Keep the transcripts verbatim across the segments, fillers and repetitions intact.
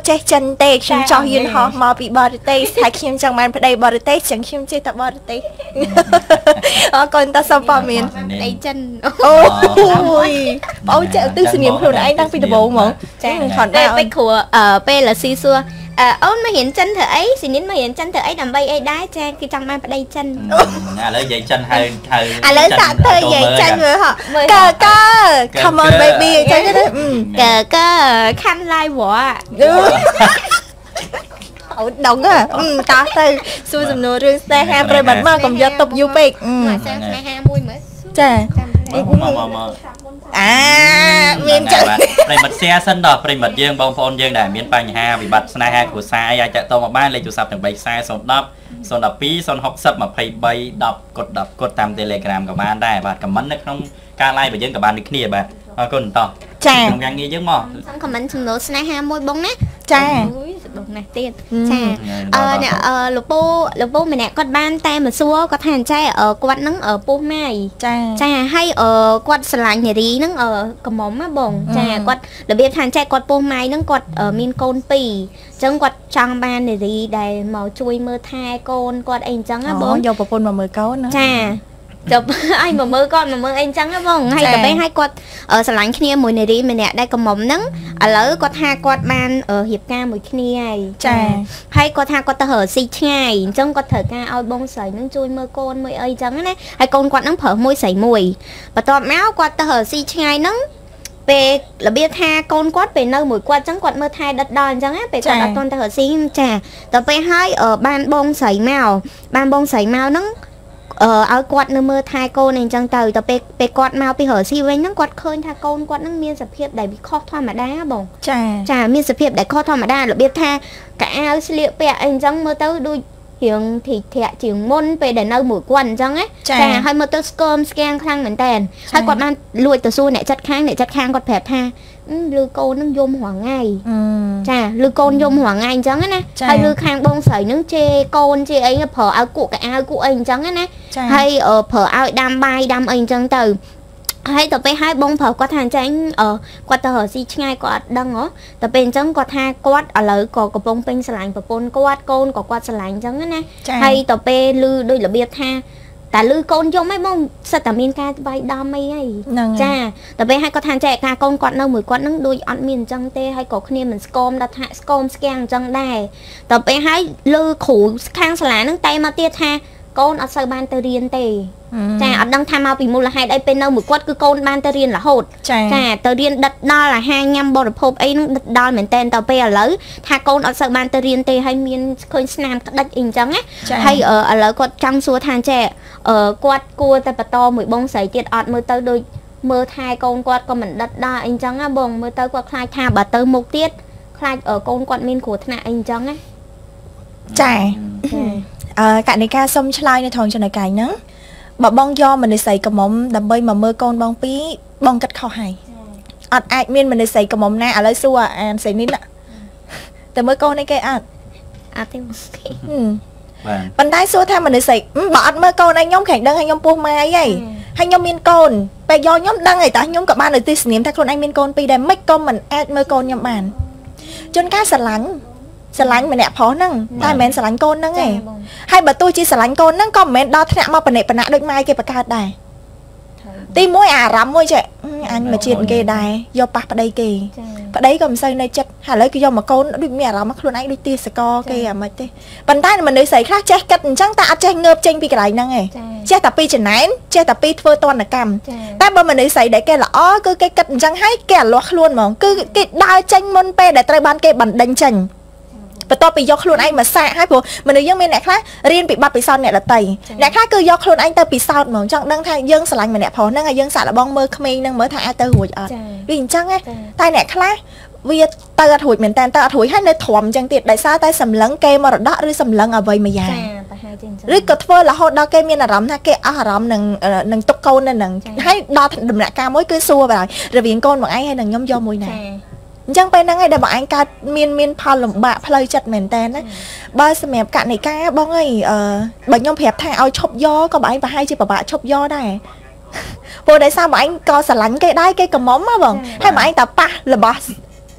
ចេះចិនទេខ្ញុំចោះយន្តហោះមកពីបរទេសហើយខ្ញុំចង់បានប្តីបរទេសចឹងខ្ញុំចេះតែបរទេសអរគុណតាសុំព័ត៌មានប្តីចិនអូយបងចេះទិសនាមខ្លួនឯងតាំងពីដំបូងហ្មងចាគាត់តែពេលគ្រូពេលលស៊ីសួរអូនមករៀនចិនធ្វើអីស៊ីនីនមករៀនចិនធ្វើអីដើម្បីអីដែរចាគឺចង់បានប្តីចិនឥឡូវនិយាយចិនហៅហៅឥឡូវសាក់ទៅនិយាយចិនមើលហ៎កើកើ come on baby អញ្ចឹងទៅកើកើខាន់ឡាយវ៉ាអូដងហ៎តោះទៅសួរសំណួររឿងស្នេហាប្រិមត្តមកកុំយកតុបយូរពេកមកស្នេហាមួយមើលចាមកមកមកអាមានចឹងប្រិមិត្ត share សិនដល់ប្រិមិត្តយើងបងប្អូនយើងដែលមានបញ្ហាវិបត្តិស្នេហាគ្រួសារអាចតាក់ទងមកបានលេខទូរស័ព្ទទាំងបីខ្សែศูนย์ หนึ่ง ศูนย์ หนึ่ง ศูนย์ สอง ศูนย์ หก ศูนย์ ยี่สิบ สาม 10 กด 10 กดតាម Telegram ក៏បានដែរបាទ comment នៅក្នុងការ live របស់យើងក៏បានដូចគ្នាបាទអរគុណតោះចាក្នុងយ៉ាងងារយើងមកសុំ comment សំណួរស្នេហាមួយបងណាចាអូយសុំណាស់ទៀតចាអឺអ្នកអឺលោកពូលោកពូម្នាក់គាត់បានតែមកសួរគាត់ថាអញ្ចេះគាត់នឹងពុះម៉ាយចាចាហើយគាត់ស្រឡាញ់នារីហ្នឹងកំមុំណាបងចាគាត់របៀបថាអញ្ចេះគាត់ពុះម៉ាយហ្នឹងគាត់មានកូនពីរអញ្ចឹងគាត់ចង់បាននារីដែលមកជួយមើលថែកូនគាត់អីអញ្ចឹងណាបងយកប្រពន្ធមកមើលកូនណាចាចុះអញមកមើលគាត់មកមើលអីអញ្ចឹងណាបងហើយទៅពេលឲ្យគាត់ស្រឡាញ់គ្នាមួយនារីម្នាក់ដែលកំមុំហ្នឹងឥឡូវគាត់ថាគាត់បានរៀបការមួយគ្នាហើយចាហើយគាត់ថាគាត់ទៅរកស៊ីឆ្ងាយអញ្ចឹងគាត់ត្រូវការឲ្យបងស្រីហ្នឹងជួយមើលកូនមួយអីអញ្ចឹងណាហើយកូនគាត់ហ្នឹងប្រើមួយស្រីមួយបន្ទាប់មកគាត់ទៅរកស៊ីឆ្ងាយហ្នឹងពេលរបៀបថាកូនគាត់ពេលនៅមួយគាត់អញ្ចឹងគាត់មើលថែដិតដល់អញ្ចឹងណាពេលគាត់អត់ទាន់ទៅរកស៊ីចាដល់ពេលហើយបានបងស្រីមកបានបងស្រីមកហ្នឹងអឺឲ្យគាត់នៅមើលថែកូនអីចឹងទៅទៅពេលពេលគាត់មកពីរកស៊ីវិញហ្នឹងគាត់ឃើញថាកូនគាត់ហ្នឹងមានសភាពដែលវាខុសធម្មតាបងចាចាមានសភាពដែលខុសធម្មតារបៀបថាកៅអៅស្លៀកពាក់អីចឹងមើលទៅដូចរៀងធីធាក់ជាងមុនពេលដែលនៅមួយគាត់អញ្ចឹងណាចាហើយមើលទៅស្គមស្គាំងខ្លាំងមែនតើហើយគាត់បានលួចទៅសួរអ្នកចាត់ខាងអ្នកចាត់ខាងគាត់ប្រាប់ថាលឺកូននឹងយំរាល់ថ្ងៃចាលឺកូនយំរាល់ថ្ងៃអញ្ចឹងណាហើយលឺខាងបងស្រីនឹងជេរកូនជេរអីប្រើឲ្យគក់កៅអៅគក់អីអញ្ចឹងណាហើយប្រើឲ្យដាំបាយដាំអីអញ្ចឹងទៅហើយទៅពេលហើយបងប្រុសគាត់ថាអញ្ចឹងគាត់ទៅរកស៊ីឆ្ងាយគាត់អត់ដឹងហ៎ទៅពេលអញ្ចឹងគាត់ថាគាត់ឥឡូវក៏កំពុងពេញស្រឡាញ់ប្រពន្ធគាត់កូនក៏គាត់ស្រឡាញ់អញ្ចឹងណាហើយទៅពេលលឺដូចរបៀបថាតែលឺកូនយំអីបងសិតតែមានការវាយដំអីហើយចាតែពេលហើយគាត់ថាចេះការកូនគាត់នៅមួយគាត់នឹងដូចអត់មានអញ្ចឹងទេហើយក៏គ្នាមិនស្គមដល់ថាស្គមស្គាំងអញ្ចឹងដែរតែពេលហើយលឺគ្រូខាងសាលានឹងតែមកទៀតថាកូនអត់សូវបានទៅរៀនទេចាអត់ដឹងថាមកពីមូលហេតុអីពេលនៅមួយគាត់គឺកូនបានទៅរៀនរហូតចាទៅរៀនដិតដល់អាហារញ៉ាំបរិភោគអីនឹងដិតដល់មែនតែនទៅពេលឥឡូវថាកូនអត់សូវបានទៅរៀនទេហើយមានឃើញស្នាមក្តិចអីអញ្ចឹងណាហើយឥឡូវគាត់ចង់សួរថាចេះគាត់គួរតែបន្តមួយបងស្រីទៀតអត់មើលទៅដូចមើលថែកូនគាត់ក៏មិនដិតដល់អីអញ្ចឹងណាបងមើលទៅគាត់ខ្លាចថាបើទៅមុខទៀតខ្លាចកូនគាត់មានគ្រោះថ្នាក់អីអញ្ចឹងណាចាអឺកណិកាសុំឆ្លើយនៅត្រង់ចំណុចកែងហ្នឹងបើបងយកមនុស្សស្រីកំមុំដើម្បីមកមើលកូនបងពីរបងគិតខុសហើយអត់អាចមានមនុស្សស្រីកំមុំណាឥឡូវសួរអានស្រីនេះតែមើលកូននេះគេអត់អត់ទេប៉ុន្តែសួរថាមនុស្សស្រីបើអត់មើលកូនឯងខ្ញុំខែងដឹងឲ្យខ្ញុំពោះម៉ាយហីហើយខ្ញុំមានកូនពេលយកខ្ញុំដឹងហើយតើខ្ញុំក៏បាននៅទីស្នៀមថាខ្លួនឯងមានកូនពីរដែរមិនក៏មិនអាចមើលកូនខ្ញុំបានជួនកាលស្រឡាញ់ស្រឡាញ់ម្នាក់ប្រុសហ្នឹងតែមិនមែនស្រឡាញ់កូនហ្នឹងទេហើយបើទោះជាស្រឡាញ់កូនហ្នឹងក៏មិនមែនដល់ថ្នាក់មកបនិបណៈដូចម៉ែគេបង្កើតដែរទីមួយអារម្មណ៍មួយចេះអញមកជាតិគេដែរយកប៉ះប្តីគេប្តីក៏មិនសូវនៅចិត្តហើយឥឡូវគេយកមកកូនដូចមានអារម្មណ៍ខ្លួនឯងដូចទាសកគេអាមិនទេប៉ុន្តែមនុស្សស្រីខ្លះចេះគិតអញ្ចឹងតែអត់ចេះងើបចេញពីកន្លែងហ្នឹងទេចេះតែពីចំណែនចេះតែពីធ្វើតនកម្មតែបើមនុស្សស្រីដែលគេល្អគឺគេគិតអញ្ចឹងហើយគេអាលាស់ខ្លួនហ្មងគឺគេដើរចេញមុនពេលដែលត្រូវបានគេបណ្ដេញចេញបន្ទាប់ពីយកខ្លួនឯងមកសាកហើយព្រោះមនុស្សយើងមានអ្នកខ្លះរៀនពីបទពិសោធន៍អ្នកដទៃអ្នកខ្លះគឺយកខ្លួនឯងទៅពិសោធន៍ហ្មងចង់ដឹងថាយើងស្រឡាញ់ម្នាក់ប្រុសហ្នឹងហើយយើងសាក់លបងមើលក្មេងហ្នឹងមើលថាអាចទៅរួចអត់វាអញ្ចឹងតែអ្នកខ្លះវាទៅអត់រួចមែនតើទៅអត់រួចហើយនៅទ្រាំអញ្ចឹងទៀតដោយសារតែសម្លឹងគេមរតកឬសម្លឹងអ្វីមួយយ៉ាងឬក៏ធ្វើរហូតដល់គេមានអារម្មណ៍ថាគេអស់អារម្មណ៍នឹងនឹងទុកកូននៅនឹងហើយដល់ដំណាក់កាលមួយគឺសួរបាទរវាងកូនបងឯងហើយនឹងខ្ញុំយកមួយណាអញ្ចឹងពេលហ្នឹងឯងដែលបងឯងកើតមានមានផលលំបាកផ្លូវចិត្តមែនតើណាបើសម្រាប់កណិកាបងអើយអឺបើខ្ញុំប្រាប់ថាឲ្យឈប់យកក៏បងឯងប្រហែលជាពិបាកឈប់យកដែរព្រោះដោយសារបងឯងក៏ស្រឡាញ់គេដែរគេកំមុំហ៎បងហើយបងឯងតប៉ះរបស់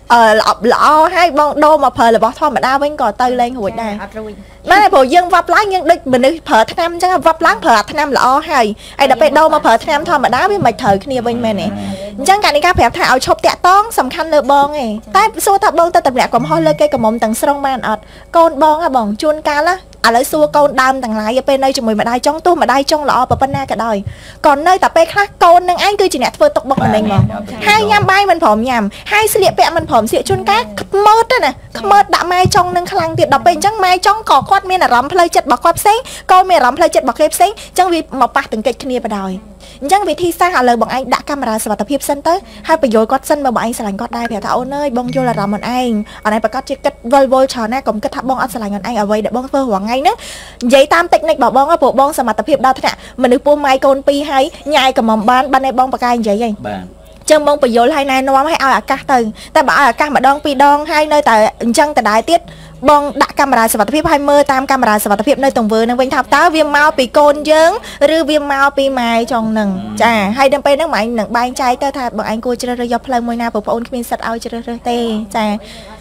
ờ lọp lọ hay bon đô mà phờ là bỏ thom mà đa bên cò tơi lên hồi này mà bộ dân vấp láng nhưng đích mình đi phờ tham chắc vấp láng phờ tham lọ hay ai đã phải đô mà phờ tham thom mà đá với mày thời kia bên mẹ này chẳng cả đi cá phèo thảo chụp tẹt tón sầm khăn lơ bon này tại số thằng bon ta tập nhạc còn hơi lơ cây cầm mồm tầng sông man ọt con bon à bỏng chuôn cá lá à lấy xua con đam tầng lái ở bên đây cho mày mà đai trong tu mà đai trong lọ và bên na cả đời còn nơi tập pe khác con nâng anh cứ chỉ nhặt phơi tộc bọc mình mà hai nhám bay mình phỏng nhảm hai sự liệp vẽ mình phỏng xịa chuôn cá mớt đó nè mớt đã mai trong nâng khăn tiệt đập bên chẳng mai trong cỏ quát miên là rắm phơi chật bọc quát xén con miên rắm phơi chật bọc kẹp xén chẳng vì một bạc từng kịch kia vào đời chẳng vì thi sang hạ lời bọn anh đã camera và tập hiệp sân tới hai bây giờ quát sân mà bọn anh sẽ lành quát đai phèo thảo nơi bong vô là rắm bọn anh ở đây bà có chiếc cách vơi vơi trò nè cũng kết thúc bong anh sẽ lành bọn anh ở đây để bong vơi hoàng ngay nữa giấy tam tịch này bảo bong á bộ bong sẽ mà tập hiệp đau thế nè mình được buông mai con pi hay nhai cầm mầm ban ban này bong bạc ai vậy vậy chân bong bây giờ hai này nó hay ao à cá từ ta bảo à cá mà đong pi đong hai nơi tại chân tại đại tiết bong đã camera sẽ tập hiệp hai mươi tam camera sẽ tập hiệp nơi tổng vừa nâng vinh tháp tá viêm mau pi côn dướng rư viêm mau pi mai trong nừng chà hay đâm pe nước mạnh nừng bay trái tới thà bọn anh cô chơi rơi dọc plei môi na bộ phone pin sạch ao chơi rơi tê chà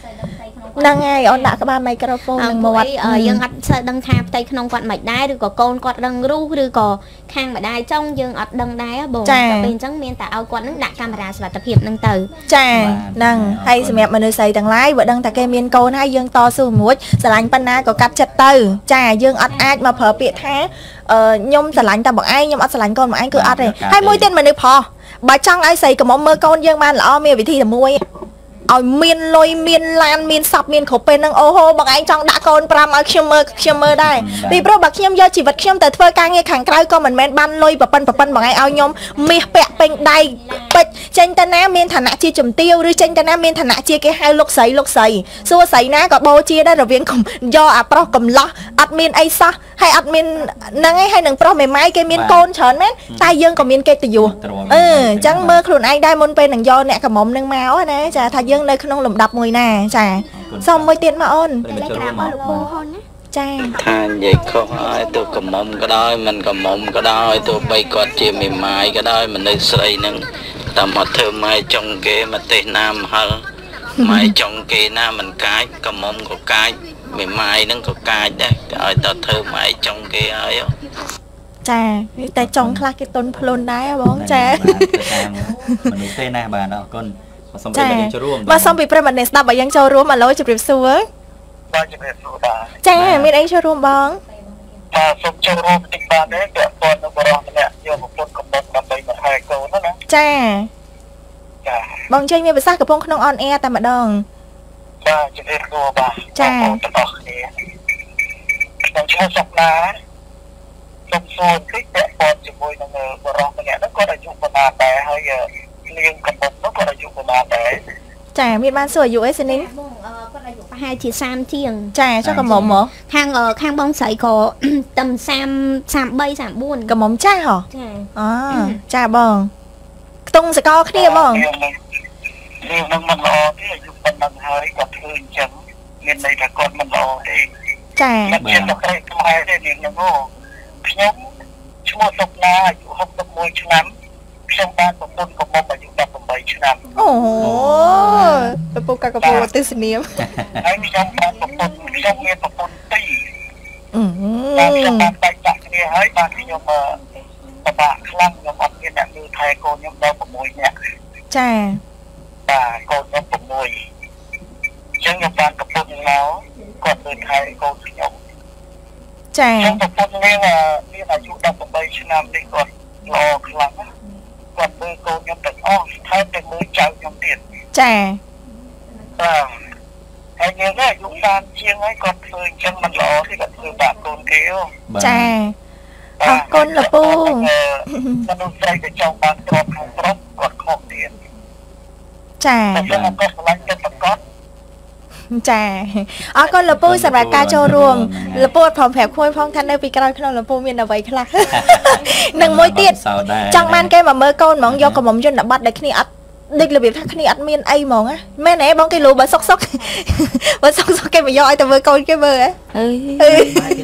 năng ai on đã các ba microphone nâng một dương ắt sẽ đăng tháp tay không quạt mạch đai rồi có côn quạt đăng ru rồi có khang mà đai trong dương ắt đăng đai á bồn bên trắng miên tạo quạt nước đã camera sẽ tập hiệp nâng từ chà năng hay xem mẹ mình xây tầng lái vợ đăng ta kê miên côn hay dương to su muối sờ lạnh panna có cắt chặt từ chà dương ắt ai mà phở biệt há nhôm sờ lạnh ta bọn ai nhôm ắt sờ lạnh con mà anh cứ ắt này hai mũi tên mình được phò bà chăng ai xây có món mơ con dương man là o mê vị thi là muối ôi miên lôi miên lan miên sập miên khổ bên năng ô hô bằng anh trong đã con pram ở khiêm mơ khiêm mơ đây vì pro bạc khiêm do chỉ vật khiêm từ phơi ca nghe khẳng cay con mình men ban lôi và phân và phân bằng anh ao nhom mi bẹ bên đây bịch tranh ta ná miên thằng nã chia chùm tiêu rồi tranh ta ná miên thằng nã chia cái hai lúc sấy lúc sấy xua sấy ná có bô chia đây rồi viên cùng do à pro cầm lo admin ai sa hay admin năng ấy hay năng pro mày mai cái miên côn chởn mét tai dương còn miên cây từ dù ừ chẳng mơ luôn anh đây môn bên năng do nè cầm mồm năng máu nè chả thay dương đây không lùm đập mùi nè chà xong mới tiền mà ôn cha tha vậy không ai tôi cầm mông cái đó mình cầm mông cái đó tôi bay quạt chia mềm mại cái đó mình đi xây nâng tầm một thơm mai trong kia mà tên nam hơn mai trong kia na mình cái cầm mông của cái mềm mại nâng của cái đấy rồi tao thơm mai trong kia ấy chà tại trong khla cái tôn plon đá bóng cha mình tên na bà đâu con mà xong bị pre mình đáp bà dân châu rùa mà lối chụp rìu xua á chà mình anh châu rùa bóng mà xong châu rùa tình bạn đấy kẹo con nó có rõng nè vô một con cầm bông làm bầy mà hai câu đó nè chà bóng chơi mình phải sát cái bông không on air ta mà đòn bà chụp rìu xua bà chà bóng chơi sọc ná xong xua thích kẹo con chụp môi nó có rõng nè nó có đại dụng của bà bè hơi liên cầm bông nó có đại dụng của bà bè chà miền ban sửa dụ ấy xin nín hai chị sam chiêng chà cho cầm mồm mở khang ở khang bông sấy có tầm sam sam bay sam buồn cầm mồm chà hả à chà bong tung sẽ co kia bong điều năng mình lo cái là dùng mình năng hơi còn thương chẳng nên đây là con mình lo đi chà mình trên tập đây không ai đây liền nó ngô nhóm chúng một tập na dụ học tập môi chứ lắm trong ban của tôi có một bài dụ tập của bảy chứ lắm ồ tôi phụ cả cái phụ tư sinh niệm anh trong ban của tôi trong nghe của tôi tí và trong ban bài chặt nghe hơi ban thì nhóm mà bạn khăn nhóm học nghe nặng như thầy cô nhóm đâu của môi nhạc chà và cô nhóm của môi trong nhóm ban của tôi nó còn từ thầy cô thì nhóm chà trong của tôi nghe là nghe là dụ tập của bảy chứ lắm đi còn lo khăn còn bơi cô nhóm tận o thay từ mới chào nhóm tiền chà à anh nhớ là dũng san chiêng ấy còn thường chân mình lọ thì còn thường bạn con kéo chà à con là pu nó nuôi dây để trong bạn trộm không trộm còn không tiền chà và nó có lạnh cho tập cốt chà à con là pu sập ca cho ruộng là pu phòng phèo khui phong thanh đây vì cái đó là pu miền nào vậy khla nâng môi tiết chẳng man cái mà mơ con mong do có mong cho nó bắt được khi ắt địch là việc thắc khi ắt miền ai mong á mẹ này bóng cái lù bà sốc sốc bà sốc sốc cái mà do ai tao mơ con cái mơ á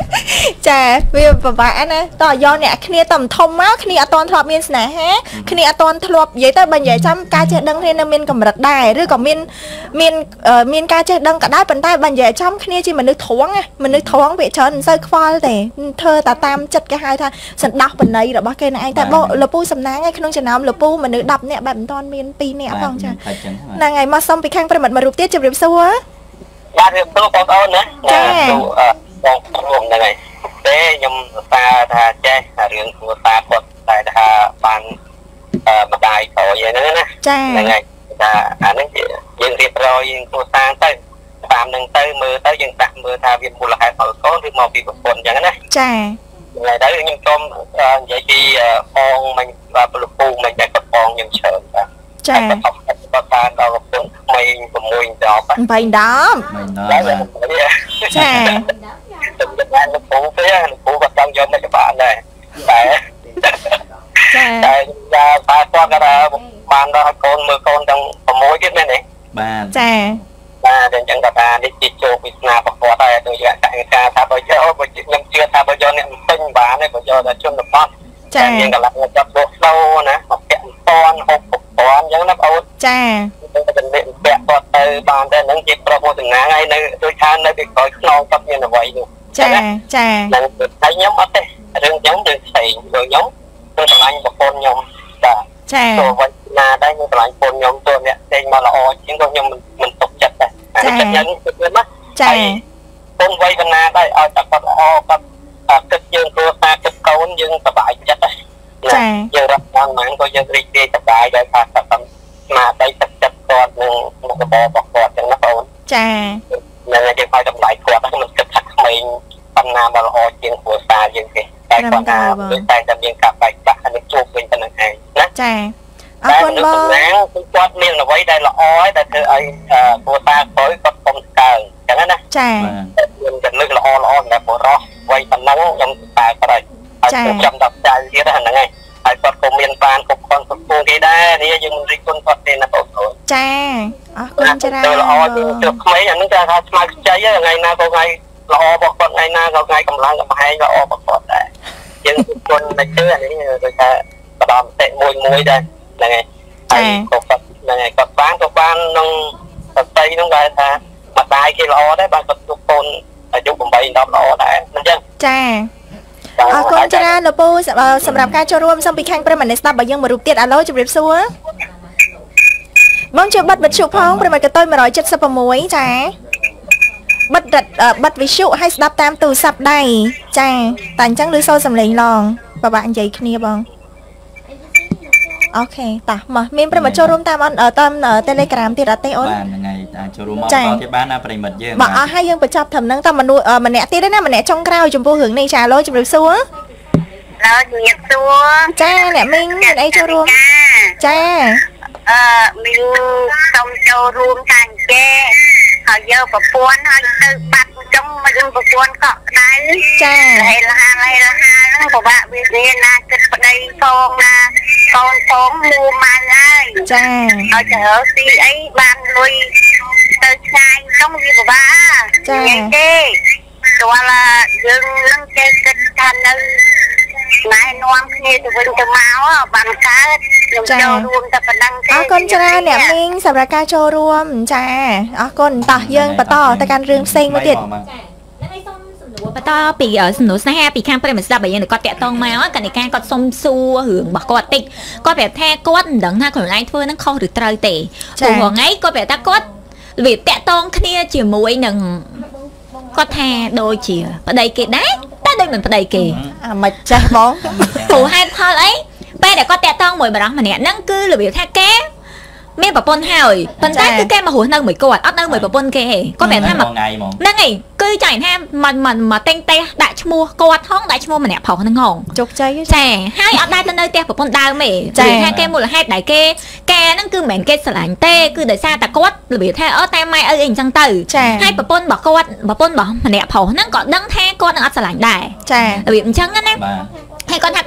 ចាវាពិបាកណាតើយកអ្នកគ្នាតធំមកគ្នាអត់តន់ធ្លាប់មានស្នេហាគ្នាអត់តន់ធ្លាប់និយាយទៅបើនិយាយចាំការចេះដឹងគ្នានៅមានកម្រិតដែរឬក៏មានមានមានការចេះដឹងក៏ដែរប៉ុន្តែបើនិយាយចាំគ្នាជាមនុស្សត្រង់មនុស្សត្រង់វាច្រើនមិនសូវខ្វល់ទេធ្វើតែតាមចិត្តគេហៅថាសណ្ដោះបណៃរបស់គេនឹងឯងតែបងលពូសំណាងឯក្នុងចំណោមលពូមនុស្សដប់នាក់បែបមិនតន់មានពីរនាក់ផងចាហ្នឹងហើយមកសុំពីខាងប្រិមិត្តមួយរូបទៀតជម្រាបសួរបាទជម្រាបសួរបងប្អូនណាចាបងប្អូនហ្នឹងហើយទេខ្ញុំថាថាចេះរឿងគ្រួសារគាត់តែថាបានម្ដាយក្រោយហ្នឹងណាហ្នឹងហើយថាអាហ្នឹងយើងរៀបរយគ្រួសារទៅតាមនឹងទៅមើលទៅយើងដាក់មើលថាវាមូលហេតុផលកូនឬមកពីប្រពន្ធអញ្ចឹងណាចាថ្ងៃទៅខ្ញុំសូមនិយាយពីបងមិញបាទពលពូមិញតែគាត់បងខ្ញុំច្រើនបាទចាគាត់ថាដល់ប្រពន្ធក្មេង6 10 8 10ចាខ្ញុំគិតថាលោកពូទេលោកពូគាត់ចង់យកមកបានដែរតែចាតែតែគាត់គាត់បានដល់កូនមើលកូនទាំង6ទៀតមែនទេបាទចាបាទអញ្ចឹងគាត់ថានេះជាជោគវាសនាប្រកបដែរដូចជាកសិការថាបើយកបើខ្ញុំជឿថាបើយកអ្នកមិនពេញបានទេបើយកតែជនបទចាមានកន្លងចាប់លោកដោណាមកពាក់តន់ហូបពណ៌អញ្ចឹងណាបងអូនចាទៅពាក់គាត់ទៅបានតែហ្នឹងជាប្រវត្តិណាហើយនៅដូចថានៅពីក្រោយខ្នងគាត់មានអ្វីនោះចាចាហ្នឹងហើយខ្ញុំអត់ទេរឿងខ្ញុំរឿងផ្សេងដូចខ្ញុំទៅឆ្លាញ់ប្រពន្ធខ្ញុំបាទចាទៅវិញណាដែរខ្ញុំឆ្លាញ់ប្រពន្ធខ្ញុំទៅអ្នកផ្សេងមកល្អជាងក៏ខ្ញុំមិនទុកចិត្តដែរអានេះខ្ញុំគិតណាចាកូនវ័យបណ្ណាដែរឲ្យតែគាត់ល្អគាត់គិតយើងគ្រួសារគិតកូនយើងសប្បាយចិត្តដែរចាយើងរត់បានមិនក៏យើងរីករាយសប្បាយដែរថាតែស្មារតីទឹកចិត្តគាត់នឹងមុខរបររបស់គាត់ចឹងណាបងចានឹងយើងឲ្យតម្លៃគាត់មិនគិតថាក្មេងបណ្ណាមកល្អជាងគ្រួសារយើងទេតែគាត់ថាតែតែមានការបែកបាក់અનેជួបវិញប៉ុណ្្នឹងឯងណាចាអរគុណបងគាត់មានអ្វីដែលល្អហើយតែធ្វើឲ្យគ្រួសារក្រោយគាត់កុំស្កើងចឹងណាចាខ្ញុំจะលើកល្អល្អសម្រាប់បុរសវ័យប៉ុណ្ណឹងខ្ញុំតែប្រហែលហើយខ្ញុំដល់ចៅទៀតហ្នឹងហើយហើយគាត់ក៏មានបានគ្រប់គ្រាន់គ្រប់គ្រងគេដែរនេះយើងមិនរិះគន់គាត់ទេណាបងប្អូនចាអរគុណច្រើនល្អជាងទឹកក្មេងអានេះគេថាស្មៅខ្ចីថ្ងៃណាក៏ថ្ងៃល្អរបស់គាត់ថ្ងៃណាក៏ថ្ងៃកម្លាំងកំហែងល្អរបស់គាត់ដែរយើងគុណតែជឿអានេះដូចថាបដំតិមួយមួយដែរហ្នឹងហើយចាគាត់ហ្នឹងហើយគាត់បានក៏បានក្នុងសតិហ្នឹងគេថាម្ដាយគេល្អដែរបានគាត់ទុកកូនអាយុ8 10ល្អដែរអញ្ចឹងចាអរគុណច្រើនលោកពូសម្រាប់ការចូលរួមសូមពីខាងប្រិមត្តស្ដាប់បើយើងមួយរូបទៀតអាឡូជម្រាបសួរបងជួយបិទវិទ្យុផងប្រិមត្តកតុយ176ចាបិទបិទវិទ្យុឲ្យស្ដាប់តាមទូរស័ព្ទដៃចាតែអញ្ចឹងឬសូរសំឡេងឡងបបាក់និយាយគ្នាបងអូខេតោះមកមានប្រិមត្តចូលរួមតាមតាម Telegram ទៀតអត់ទេអូនបាទហ្នឹងហើយអាចចូលរួមមកតទៀតបានណាប្រិមត្តយើងបាទអស់ហើយយើងបញ្ចប់ត្រឹមហ្នឹងតែមនុស្សម្នាក់ទៀតណាម្នាក់ចុងក្រោយចំពោះរឿងនេះចាឡូជម្រាបសួរឡូជំរាបសួរចាអ្នកមីងមានអីចូលរួមចាអឺមីងសូមចូលរួមខាងចេហើយយកប្រពន្ធហើយទៅបាត់ចុងមកយើងប្រពន្ធកក់ដៃចាហេលហាហេលហាហ្នឹងពិបាកវារៀនណាគិតប្តីផងណាកូនផងមូម៉ៅហើយចាឲ្យទៅរកទីអីបានលុយទៅឆ្ងាយចុងវាពិបាកចាទេព្រោះថាយើងនឹងចេះគិតថានៅណែនាំគ្នាទៅវិញទៅមកបានកើតខ្ញុំចូលរួមតែប៉ុណ្្នឹងទេអរគុណច្រើនអ្នកមីងសម្រាប់ការចូលរួមចាអរគុណតោះយើងបន្តទៅកាន់រឿងផ្សេងមួយទៀតបន្តពីសំណួរស្នេហាពីខាងប្រិមត្តស្ដាប់បើយើងគាត់តាក់តងមកកណិកាគាត់សុំសួររឿងរបស់គាត់តិចគាត់ប្រាប់ថាគាត់មិនដឹងថាខ្លួនឯងធ្វើនឹងខុសឬត្រូវទេព្រោះថ្ងៃគាត់ប្រាប់ថាគាត់វាតាក់តងគ្នាជាមួយនឹងគាត់ថាដូចជាប្តីគេដែរតែដូចមិនប្តីគេអាមិនចេះបងព្រោះហេតុផលអីពេលដែលគាត់តាក់តងមួយបរិសម្នាក់ហ្នឹងគឺរបៀបថាគេមានប្រពន្ធហើយប៉ុន្តែគឺគេមករស់នៅមួយគាត់អត់នៅមួយប្រពន្ធគេទេគាត់ប្រាប់ថាមួយថ្ងៃហ្មងហ្នឹងឯងគឺចាញ់ថាមិនមិនមកតែងទេដាក់ឈ្មោះគាត់ហងដាក់ឈ្មោះម្នាក់ប្រុសហ្នឹងហងជោគជ័យចាហើយអត់ដែរទៅនៅផ្ទះប្រពន្ធដើមទេចាថាគេមូលហេតុដែលគេគេហ្នឹងគឺមិនមែនគេស្រឡាញ់ទេគឺដោយសារតែគាត់របៀបថាអឺតែម៉ែឪអីអញ្ចឹងទៅហើយប្រពន្ធរបស់គាត់ប្រពន្ធរបស់ម្នាក់ប្រុសហ្នឹងក៏ដឹងថាគាត់នឹងអត់ស្រឡាញ់ដែរចារបៀបអញ្ចឹងណាហើយគាត់ថា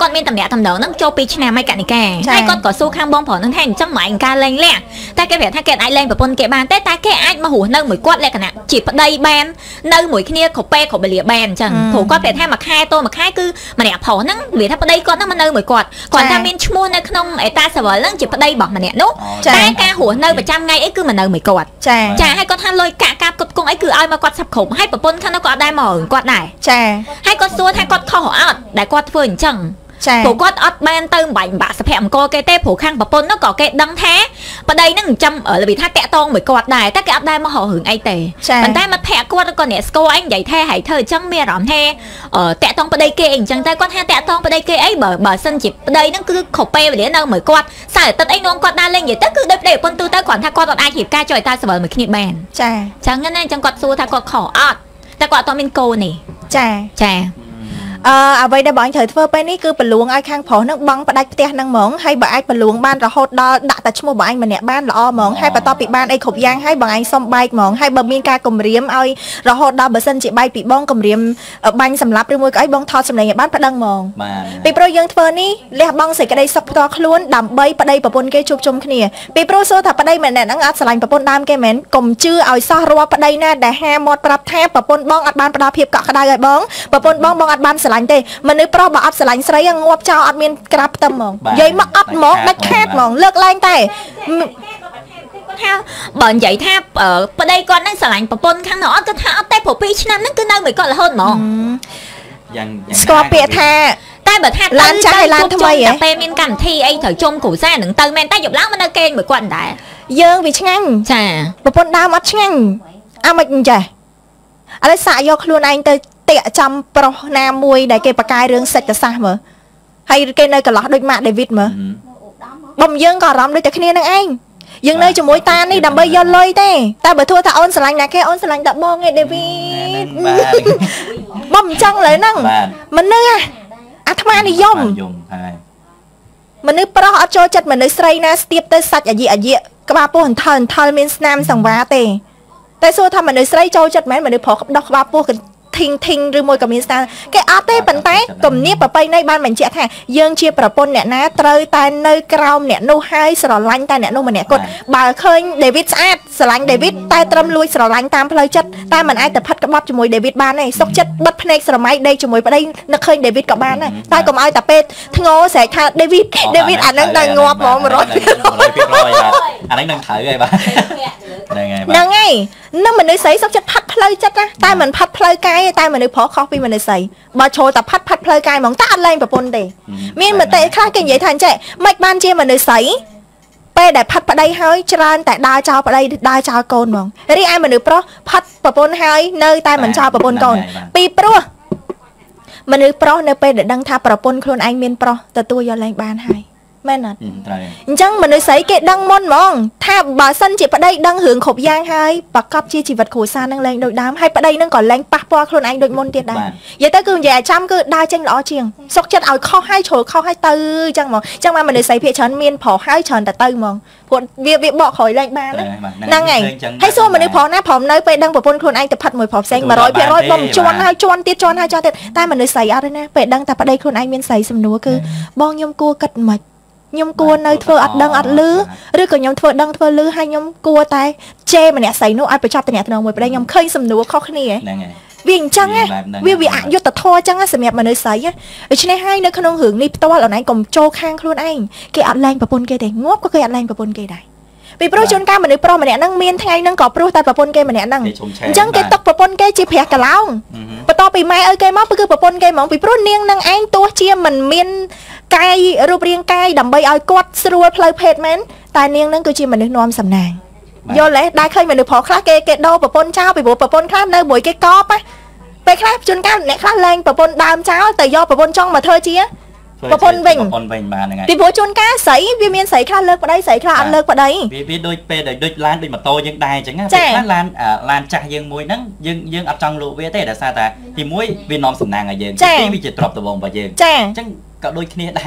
គាត់មានតំណាក់តំណងហ្នឹងចូលពីឆ្នាំឯកានិកាហើយគាត់ក៏សួរខាងបងប្រុសហ្នឹងថាអញ្ចឹងមកឯងការលេងលះតែគេប្រាប់ថាគេអាចលេងប្រពន្ធគេបានទេតែគេអាចមករស់នៅមួយគាត់លក្ខណៈជាប្តីបាននៅមួយគ្នាគ្រប់ពេលគ្រប់វេលាបានអញ្ចឹងព្រោះគាត់ប្រាប់ថាមួយខែតមួយខែគឺម្នាក់ប្រុសហ្នឹងនិយាយថាប្តីគាត់ហ្នឹងមកនៅមួយគាត់គាត់ថាមានឈ្មោះនៅក្នុងអេតាសាវលហ្នឹងជាប្តីរបស់ម្នាក់នោះតែការរស់នៅប្រចាំថ្ងៃអីគឺមកនៅមួយគាត់ចាចាហើយគាត់ថាលុយកាក់កាប់គាត់គង់អីគឺឲ្យមកគាត់សាប់គ្រប់ហើយប្រពន្ធខាងនោះក៏អត់ដែរមកគាត់ដែរចាហើយគាត់សួរថាគាត់ខុសអត់ដែលគាត់ធ្វើអញ្ចឹងព្រោះគាត់អត់បានទៅបាញ់បាក់សុភមង្គលគេទេព្រោះខាងប្រពន្ធនោះក៏គេដឹងថាប្តីនឹងចាំរបៀបថាតាក់តងមួយគាត់ដែរតែគេអត់ដែរមកហៅរឿងអីទេប៉ុន្តែមិត្តភក្តិគាត់ក៏អ្នកស្គាល់អីនិយាយថាហៃធ្វើអញ្ចឹងមានអារម្មណ៍ថាតាក់តងប្តីគេអីអញ្ចឹងតែគាត់ថាតាក់តងប្តីគេអីបើបើសិនជាប្តីនឹងគឺគ្រប់ពេលវេលានៅមួយគាត់សៅរ៍អាទិត្យអីនាំគាត់ដើរលេងនិយាយទៅគឺដូចប្តីប្រពន្ធទូទៅគាត់ថាគាត់អត់អាចរៀបការចុយតាសវលមួយគ្នាបានចាអញ្ចឹងណាអញ្ចឹងគាត់សួរថាគាត់ខុសអត់តែគាត់អត់មានកូននេះចាចាអឺអ្វីដែលបងត្រូវធ្វើពេលនេះគឺបលួងឲ្យខាងប្រុសនឹងបងផ្ដាច់ផ្ទះនឹងហ្មងហើយបើអាចបលួងបានរហូតដល់ដាក់តែឈ្មោះបងឯងម្នាក់បានល្អហ្មងហើយបន្ទាប់ពីបានអីគ្រប់យ៉ាងហើយបងឯងសុំបែកហ្មងហើយបើមានការគម្រាមឲ្យរហូតដល់បើសិនជាបែកពីបងគម្រាមបាញ់សម្លាប់ឬមួយក៏អីបងថតសម្លេងឲ្យបានប្តឹងហ្មងពីព្រោះយើងធ្វើនេះលះបង់សេចក្តីសុខផ្ទាល់ខ្លួនដើម្បីប្តីប្រពន្ធគេជួបជុំគ្នាពីព្រោះសួរថាប្តីម្នាក់ហ្នឹងអត់ស្រឡាញ់ប្រពន្ធដើមគេមែនកុំជឿឲ្យសោះរាល់ប្តីណាដែលហាមាត់ប្រាប់ថាប្រពន្ធបងអត់បានផ្ដល់ភាពកក់ក្ដៅឲ្យបងប្រពន្ធបងបងអត់បានស្រឡាញ់ទេមនុស្សប្រុសបើអត់ស្រឡាញ់ស្រីងាប់ចោលអត់មានក្រាបផ្ទឹមហ្មងនិយាយមកអត់ហ្មងដាច់ខាតហ្មងលើកឡើងតែថាបើនិយាយថាប្តីគាត់នឹងស្រឡាញ់ប្រពន្ធខាងនោះអត់គាត់ថាអត់ទេព្រោះពីរឆ្នាំហ្នឹងគឺនៅមួយគាត់រហូតហ្មងយ៉ាងស្គាល់ពាក្យថាតែបើថាឡានចាស់ហើយឡានថ្មីហ៎តែពេលមានកម្មវិធីអីត្រូវជុំគ្រូសានឹងទៅមែនតែយប់ឡើងមកនៅគេមួយគាត់ដែរយើងវាឆ្ងាញ់ចាប្រពន្ធដើមអត់ឆ្ងាញ់អាមិនអញ្ចេះឥឡូវសាក់យកខ្លួនឯងទៅតាក់ចំប្រុសណាមួយដែលគេបកកាយរឿងសេចក្ដីសាសមើលហើយគេនៅកន្លោះដូចម៉ាក់ដេវីតមើលបំយើងក៏អារម្មណ៍ដូចតែគ្នានឹងឯងយើងនៅជាមួយតានេះដើម្បីយកលុយទេតែបើធួថាអូនស្រឡាញ់ណាគេអូនស្រឡាញ់តែបងឯងដេវីតបំអញ្ចឹងលើហ្នឹងមនុស្សអាត្មានិយមមនុស្សប្រុសអត់ចូលចិត្តមនុស្សស្រីណាស្ទាបទៅសាច់អាយិអាយិក្បាលពោះអន្ថលអន្ថលមានស្នាមសង្វាទេតែសួរថាមនុស្សស្រីចូលចិត្តមែនមនុស្សប្រុសដោះក្បាលពោះធីងធីងឬមួយក៏មានស្តាគេអត់ទេប៉ុន្តែទំនៀមប្រពៃណីបានបញ្ជាក់ថាយើងជាប្រពន្ធអ្នកណាត្រូវតែនៅក្រោមអ្នកនោះហើយស្រឡាញ់តែអ្នកនោះម្នាក់គត់បើឃើញដេវីតស្អាតស្រឡាញ់ដេវីតតែត្រឹមលួចស្រឡាញ់តាមផ្លូវចិត្តតែមិនអាចទៅផិតក្បត់ជាមួយដេវីតបានទេសុកចិត្តបិទភ្នែកស្រមៃដេកជាមួយប្តីនឹកឃើញដេវីតក៏បានដែរតែកុំឲ្យតែពេទ្យធ្ងោស្រែកថាដេវីតដេវីតអានឹងដល់ងាប់ហ្មងmột trămភាគរយអានឹងនឹងត្រូវហើយបាទហ្នឹងហើយហ្នឹងហើយនឹងមនុស្សស្រីសុកចិត្តផាត់ផ្លូវចិត្តណាតែមិនផាត់ផ្លូវកាយតែមនុស្សប្រុសខុសពីមនុស្សស្រីបើចូលតែផាត់ផាត់ផ្លូវកាយហ្មងតែអត់លែងប្រពន្ធទេមានមតិខ្លះគេនិយាយថាអញ្ចឹងមិនបានជាមនុស្សស្រីពេលដែលផាត់ប្តីហើយច្រើនតែដើរចោលប្តីដើរចោលកូនហ្មងរីឯមនុស្សប្រុសផាត់ប្រពន្ធហើយនៅតែមិនចោលប្រពន្ធកូនពីព្រោះមនុស្សប្រុសនៅពេលដែលដឹងថាប្រពន្ធខ្លួនឯងមានប្រុសទទួលយកលែងបានហើយមែនអត់អញ្ចឹងមនុស្សស្រីគេដឹងមុនហ្មងថាបើសិនជាប្តីដឹងរឿងគ្រប់យ៉ាងហើយប្រកបជាជីវិតគ្រួសារនឹងលែងដូចដើមហើយប្តីនឹងក៏លែងប៉ះពាល់ខ្លួនឯងដូចមុនទៀតដែរនិយាយទៅគឺនិយាយឲ្យចាំគឺដើរចេញល្អជាងសុកចិត្តឲ្យខុសហើយជ្រុលខុសហើយទៅអញ្ចឹងហ្មងអញ្ចឹងមកមនុស្សស្រីភាគច្រើនមានប្រុសហើយច្រើនតែទៅហ្មងព្រោះវាវាបកក្រោយលែងបានហ្នឹងហើយហើយសួរមនុស្សប្រុសណាព្រមនៅពេលដឹងប្រពន្ធខ្លួនឯងទៅផាត់មួយប្រុសផ្សេងmột trămភាគរយបំជន់ហើយជន់ទៀតជន់ហើយជន់ទៀតតែមនុស្សស្រីអត់ទេណាពេលដឹងតែប្តីខ្លួនឯងមានស្រីសំណួរគឺបងខ្ញុំគួរគិតមិនខ្ញុំគួរនៅធ្វើអត់ដឹងអត់លឺឬក៏ខ្ញុំធ្វើដឹងធ្វើលឺហើយខ្ញុំគួរតែជេរម្នាក់ស្រីនោះឲ្យបញ្ចប់តំណែងមួយប្តីខ្ញុំឃើញសំណួរខុសគ្នាហ្នឹងហើយវាអញ្ចឹងវាវាអយុត្តិធម៌អញ្ចឹងសម្រាប់មនុស្សស្រីដូច្នេះហើយនៅក្នុងរឿងនេះផ្ទាល់អូនឯងកុំចូលខាងខ្លួនឯងគេអត់លែងប្រពន្ធគេទេងាប់ក៏គេអត់លែងប្រពន្ធគេដែរពីព្រោះជួនកាលមនុស្សប្រុសម្នាក់ហ្នឹងមានថ្ងៃហ្នឹងក៏ព្រោះតែប្រពន្ធគេម្នាក់ហ្នឹងអញ្ចឹងគេຕົកប្រពន្ធគេជាព្រះកឡោងបន្ទាប់ពីម៉ែឲ្យគេមកគឺប្រពន្ធគេហ្មងពីព្រោះនាងនឹងឯងទោះជាមិនមានកាយរូបរាងកាយដើម្បីឲ្យគាត់ស្រួលផ្លូវភេទមែនតែនាងនឹងគឺជាមនុស្សនាំសំណាងយល់ទេដែរឃើញមនុស្សប្រុសខ្លះគេគេដោប្រពន្ធចោលពីព្រោះប្រពន្ធខ្លះនៅមួយគេកប់ពេលខ្លះជួនកាលអ្នកខ្លះលែងប្រពន្ធដើមចោលតែយកប្រពន្ធចង់មកធ្វើជាប្រពន្ធវិញប្រពន្ធវិញបានហ្នឹងហើយពីព្រោះជួនកាលស្រីវាមានស្រីខ្លះលើកប្តីស្រីខ្លះអត់លើកប្តីវាវាដូចពេលដែលដូចឡានដូចម៉ូតូយើងដែរអញ្ចឹងណាពេលខ្លះឡានឡានចាស់យើងមួយហ្នឹងយើងយើងអត់ចង់លក់វាទេដោយសារតែទីមួយវានាំសំណាងឲ្យយើងទីពីរវាជាទ្រព្យដំបងរបស់យើងអញ្ចឹងក៏ដូចគ្នាដែរ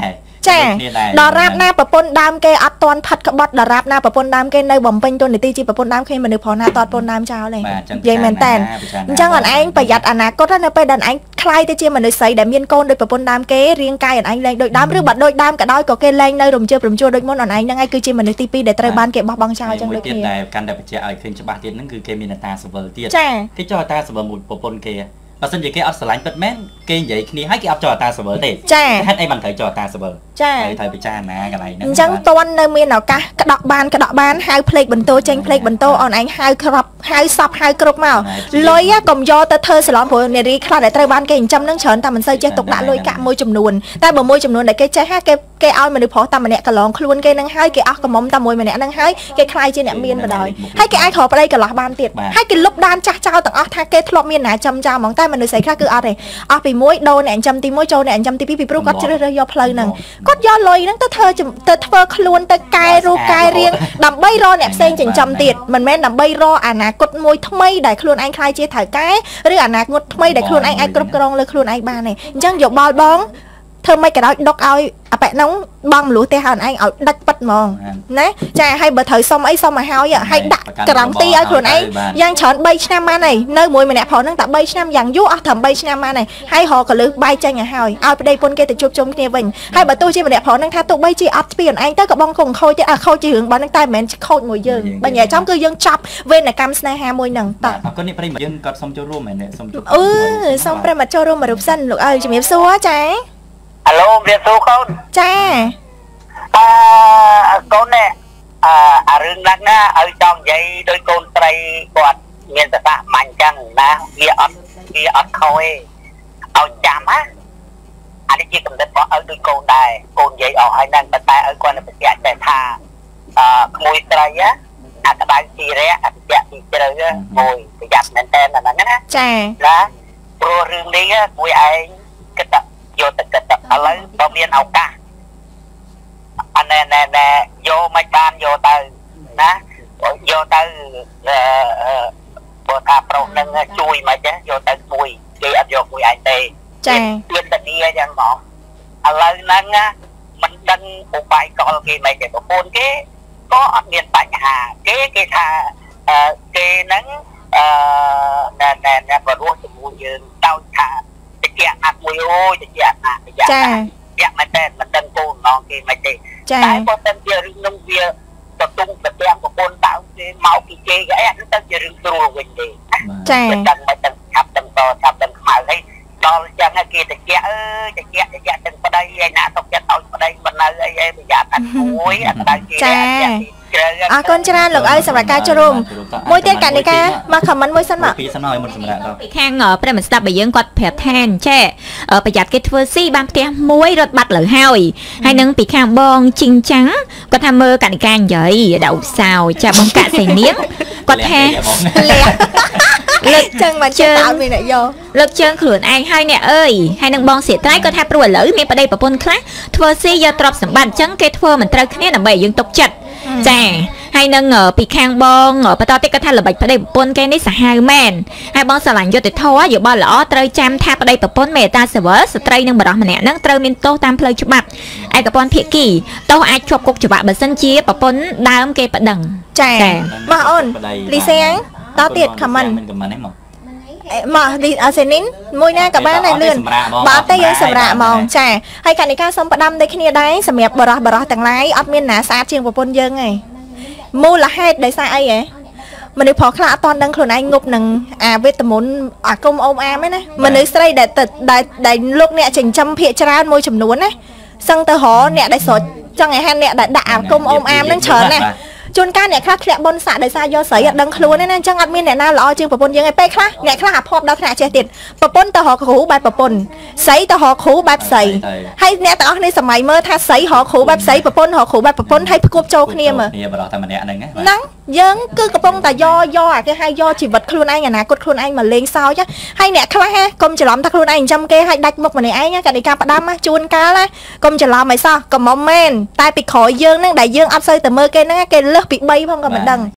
ចាដល់រាបណាប្រពន្ធដើមគេអត់តន់ផិតក្បត់ដល់រាបណាប្រពន្ធដើមគេនៅបំពេញតួនាទីជាប្រពន្ធដើមគេមនុស្សប្រុសណាតតប្រពន្ធដើមចោលទេនិយាយមែនតើអញ្ចឹងអនឯងប្រយ័ត្នអនាគតនៅពេលដែលអញខ្លាយទៅជាមនុស្សស្រីដែលមានកូនដូចប្រពន្ធដើមគេរាងកាយអនឯងលែងដូចដើមឬបើដូចដើមក៏ដោយក៏គេលែងនៅរំជើបរំជួលដូចមុនអនឯងហ្នឹងឯងគឺជាមនុស្សទីពីរដែលត្រូវបានគេបោះបង់ចោលអញ្ចឹងដូចគ្នាតែកាន់តែបញ្ជាក់ឲ្យឃើញច្បាស់ទៀតហ្នឹងគឺគេមានតាសវលទៀតគេចោលតាសវលមួយប្រពន្ធគេបើសិនជាគេអត់ស្រឡាញ់ពិតមែនគេនិយាយគ្នាហើយគេអត់ចោលតាសវលទេហេតុអីបានត្រូវចោលតាសវលត្រូវត្រូវពិចារណាកន្លែងហ្នឹងអញ្ចឹងតន់នៅមានឱកាសក្តក់បានក្តក់បានហៅភ្លេចបន្ទោចេញភ្លេចបន្ទោអនឯងហៅក្របហៅសពហៅគ្រប់មកលុយកុំយកទៅធ្វើសាឡនព្រោះនារីខ្លះដែលត្រូវបានគេចិញ្ចឹមហ្នឹងច្រើនតែមិនសូវចេះទុកដាក់លុយកាក់មួយចំនួនតែបើមួយចំនួនដែលគេចេះគេគេឲ្យមនុស្សប្រុសតែម្នាក់កន្លងខ្លួនគេនឹងហើយគេអស់កំមុំតែមួយម្នាក់នឹងហើយគេខ្លាយជាអ្នកមានបណ្ដោយហើយគេអាចរកប្តីកន្លោះបានទៀតហើយគេលុបដានចាស់ចោលទាំងអស់ថាគេធ្លាប់មានណាចំចោលហ្មងតែមនុស្សស្រីខ្លះគឺអត់ទេអស់ពីមួយដូរអ្នកចិញ្ចឹមទីមួយចូលអ្នកចិញ្ចឹមទីពីរពីព្រោះគាត់ជ្រើសរើសយកផ្លូវហ្នឹងគាត់យកលុយហ្នឹងទៅធ្វើទៅធ្វើខ្លួនទៅកែរូបកែរៀងដើម្បីរកអ្នកផ្សេងចិញ្ចឹមទៀតមិនមែនដើម្បីរកអនាគតមួយថ្មីដែលខ្លួនឯងខ្លាយជាថៅកែឬអនាគតថ្មីដែលខ្លួនឯងអាចគ្រប់គ្រងលើខ្លួនឯងបានទេអញ្ចឹងយកបល់បងធ្វើមិនក៏ដោយដុកឲ្យអាប៉ែហ្នឹងបងមលុះទេហើយឯងឲ្យដាច់ប៉ិតហ្មងណាចាហើយបើត្រូវសុំអីសុំមកហើយហើយដាក់ការ៉ាំទីឲ្យខ្លួនឯងយ៉ាងច្រើនបីឆ្នាំបានហើយនៅមួយម្នាក់ប្រុសហ្នឹងតែបីឆ្នាំយ៉ាងយូរអស់ត្រឹមបីឆ្នាំបានហើយហើយរកកលឹះបាយចេញឲ្យហើយឲ្យប្តីពុនគេទៅជួបជុំគ្នាវិញហើយបើទោះជាម្នាក់ប្រុសហ្នឹងថាទោះបីជាអត់ស្ពីខ្លួនឯងទៅក៏បងគង់ខូចទៀតអាខូចជារឿងបងហ្នឹងតែមិនមែនខូចមួយយើងបើនិយាយចំគឺយើងចាប់វេនកម្មស្នេហាមួយហ្នឹងតោះអរគុណនេះប្រិយមិត្តយើងគាត់សុំចូលរួមមែនទេសុំចូលអឺសុំប្រិយមិត្តចូលរួមមួយរូបសិនលោកអើជំរាបសួរចាអាឡូជំរាបសួរកូនចាអឺកូននេះអឺអារឿងហ្នឹងណាឲ្យចង់និយាយដោយកូនស្រីគាត់មានសតាមាញ់ចឹងណាវាអត់វាអត់ខុសទេឲ្យចាំណាអានេះជាកំណត់របស់ឲ្យដោយកូនដែរកូននិយាយអស់ហើយហ្នឹងតែតែឲ្យគាត់បញ្ជាក់តែថាអឺក្មួយស្រីណាអាក្តៅទីរៈអតិយៈទីជ្រៅមួយប្រយ័ត្នមែនតើអាហ្នឹងណាចាណាព្រោះរឿងនេះមួយឯងគិតយកទៅគិតឥឡូវបើមានឱកាសអាណែណែណែយកមិនបានយកទៅណាយកទៅអឺបើថាប្រុសនឹងជួយមិនទេយកទៅមួយគេអត់យកមួយឯងទេចាមានតានីយ៉ាងហ្មងឥឡូវហ្នឹងមិនដឹងឧបាយកលគេមិនទេប្រពន្ធគេក៏អត់មានបញ្ហាគេគេថាគេហ្នឹងអឺណែណែណែបរោះជាមួយយើងដោយថាតិចអាក់មួយអូយតិចអាក់ណាតិចចាយ៉ាក់មែនតើមិនដឹងគោលម្ដងគេមិនទេតែបើសិនជារឿងនឹងវាទទុំប្រទាំងប្រពន្ធដើមគេមកពីគេអីអានោះទៅជារឿងស្រួលវិញទេចាមិនដឹងមិនដឹងឆាប់ដឹងតឆាប់ដឹងខ្មៅហើយដល់អញ្ចឹងគេតិចអើយតិចតិចទាំងប្តីឯណាទុកចិត្តឲ្យប្តីមិននៅអីអីប្រយ័ត្នអត់មួយអត់ដល់គេចាអរគុណច្រើនលោកអើយសម្រាប់ការចូលរួមមួយទៀតកណិកាមកខមមិនមួយសិនមកពីសិនហើយមុនសម្រាប់ដល់ពីខាងប្រិមស្ដាប់បើយើងគាត់ប្រាប់ថាចេះប្រយ័ត្នគេធ្វើស៊ីបានផ្ទះមួយរត់បាត់លើហើយហើយនឹងពីខាងបងជីងចាំងគាត់ថាមើលកណិកានិយាយដៅសោចាបងកាក់សៃនាងគាត់ថាលើកចឹងមកជើងមានអ្នកយកលើកជើងខ្លួនឯងហើយអ្នកអើយហើយនឹងបងសៀត្រៃគាត់ថាព្រោះឥឡូវមានប្តីប្រពន្ធខ្លះធ្វើស៊ីយកទ្រព្យសម្បត្តិអញ្ចឹងគេធ្វើមិនត្រូវគ្នាដើម្បីឲ្យយើងទុកចិត្តចាហើយនឹងពីខាងបងបន្តទៀតគាត់ថាល្បិចប្តីប្រពន្ធគេនេះសាហាវមែនហើយបងស្រឡាញ់យុត្តិធម៌យោបល់ល្អត្រូវចាំថាប្តីប្រពន្ធមេត្តាសិវលស្ត្រីនឹងបរិសម្នាក់នឹងត្រូវមានទោសតាមផ្លូវច្បាប់ឯកពន្ធភាគីទោសអាចជាប់គុកច្បាប់បើសិនជាប្រពន្ធដើមគេប្តឹងចាមកអូនលីសៀងតទៀតខមមិនមិនខមមិនទេមកមកលីអសេនីនមួយណាក៏បានដែរលឿនបើតែយើងសម្រាប់ហ្មងចាហើយកណិកាសុំផ្ដាំដូចគ្នាដែរសម្រាប់បរោះបរោះទាំងឡាយអត់មានណាស្អាតជាងប្រពន្ធយើងទេមូលហេតុដោយសារអីហ៎មនុស្សប្រុសខ្លះអត់តន់ដឹងខ្លួនឯងងប់នឹងអាវេទមន្តអាគុំអូមអាមឯណាមនុស្សស្រីដែលដែលលោកអ្នកចិញ្ចឹមភាកច្រើនមួយចំនួនណាសឹងទៅរអ្នកដែលស្រោចចង់ឲ្យហានអ្នកដែលដាក់អាគុំអូមអាមនឹងច្រើនណាជួនកាលអ្នកខ្លះធ្លាក់បុណ្យស័ក្តិដោយសារយកស្រីអត់ដឹងខ្លួនទេណាអញ្ចឹងអត់មានអ្នកណាល្អជាងប្រពន្ធយើងឯពេលខ្លះអ្នកខ្លះអាភ័ព្វដល់ថ្នាក់ចេះទៀតប្រពន្ធទៅរកគ្រូបែបប្រពន្ធស្រីទៅរកគ្រូបែបស្រីហើយអ្នកទាំងអស់គ្នាសម័យមើលថាស្រីរកគ្រូបែបស្រីប្រពន្ធរកគ្រូបែបប្រពន្ធហើយផ្គប់ចូលគ្នាមើលគ្នាបរោះតែម្នាក់ហ្នឹងហ្នឹងយើងគឺកំពុងតែយកយកអាគេហៅយកជីវិតខ្លួនឯងអនាគតខ្លួនឯងមកលេងសើចហើយអ្នកខ្លះកុំច្រឡំថាខ្លួនឯងចិញ្ចឹមគេហើយដាច់មុខម្នាក់ឯងកណិកាផ្ដាំជួនកាលកុំច្រឡំឲ្យសោះកុំមិនមែនតែពីក្រោយយើងហ្នឹងដែលយើងអត់សូវទៅមើលគេហ្នឹងគេលើសពីបីផងក៏មិនដឹង